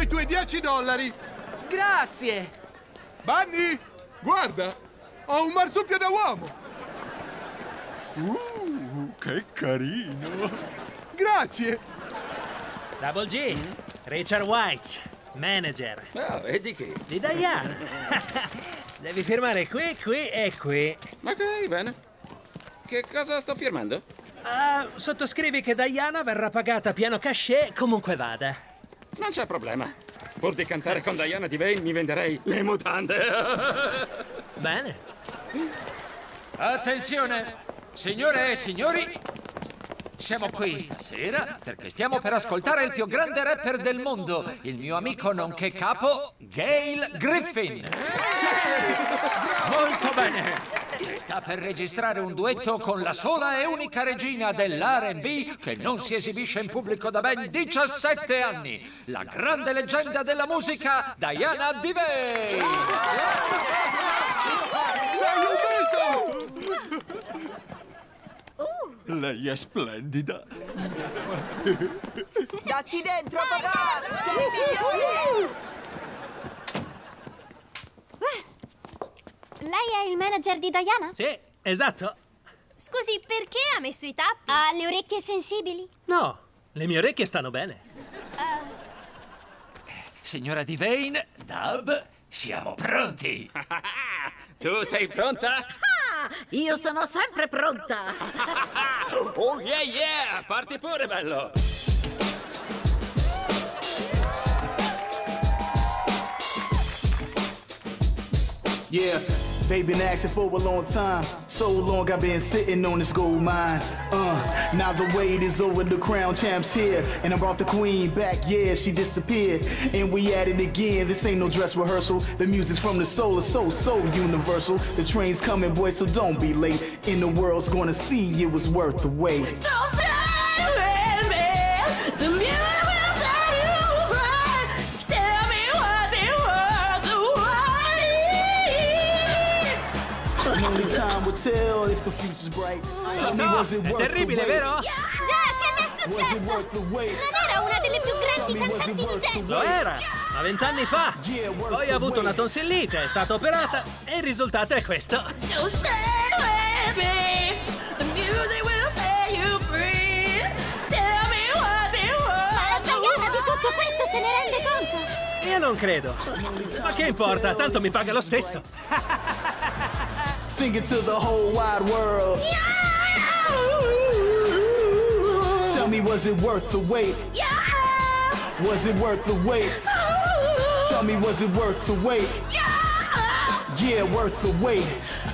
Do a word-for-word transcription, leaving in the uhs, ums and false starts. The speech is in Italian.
i tuoi dieci dollari. Grazie! Bunny, guarda, ho un marsupio da uomo. Uh, che carino. Grazie. Double G, Richard White, manager. Oh, e di chi? Di Diana. Devi firmare qui, qui e qui. Ok, bene. Che cosa sto firmando? Uh, sottoscrivi che Diana verrà pagata pieno cachet comunque vada. Non c'è problema. Pur di cantare con Diana Devane mi venderei le mutande. Bene. Attenzione! Signore e signori, siamo qui stasera perché stiamo per ascoltare il più grande rapper del mondo, il mio amico nonché capo, Gayle Griffin. Molto bene! Sta per registrare un duetto con la sola e unica regina dell'R and B che non si esibisce in pubblico da ben diciassette anni, la grande leggenda della musica, Diana Devane! Sei un mito! Lei è splendida. Dacci dentro, papà! Sei il migliore! Lei è il manager di Diana? Sì, esatto. Scusi, perché ha messo i tappi? Ha le orecchie sensibili? No, le mie orecchie stanno bene. Signora Devane, Dub, siamo pronti! Tu sei pronta? Ah, io sono sempre pronta! Oh yeah yeah! Parti pure, bello! Yeah, they've been asking for a long time. So long I've been sitting on this gold mine. Uh, now the wait is over, the crown champ's here. And I brought the queen back, yeah, she disappeared. And we at it again, this ain't no dress rehearsal. The music's from the soul, is so, so universal. The train's coming, boy, so don't be late. And the world's gonna see it was worth the wait. So stay with me, the music will set you free. Tell me what's it worth the wait. Only time will tell if the future's bright. Lo so, è terribile, vero? Già, che è successo? Non era una delle più grandi cantanti di sempre? Lo era, ma vent'anni fa. Poi ha avuto una tonsillite, è stata operata e il risultato è questo. So stay with me, the music will set you free. Tell me what's it Ma worth the Diana di tutto questo se ne rende conto? Io non credo. Ma che importa, tanto mi paga lo stesso. Sing it to the whole wide world. Tell me, was it worth the wait? Yeah. Was it worth the wait? Tell me, was it worth the wait? Yeah. Yeah, worth the wait.